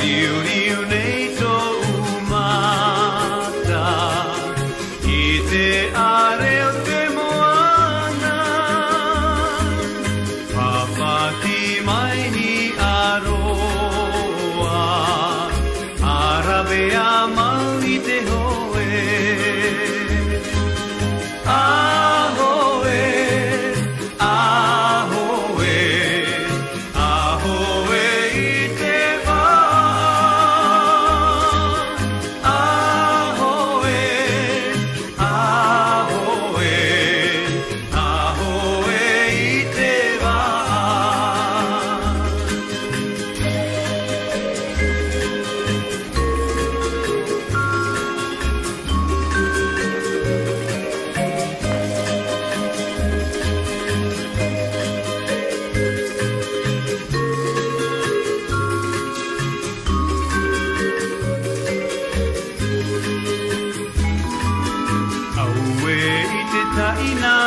Riu nei tō umata I te areo te moana Papati mai ni aroa Arabea mau I te hoe Ahoe, ahoe, ahoe I te wā Ahoe, ahoe, ahoe I te wā Aue I te taina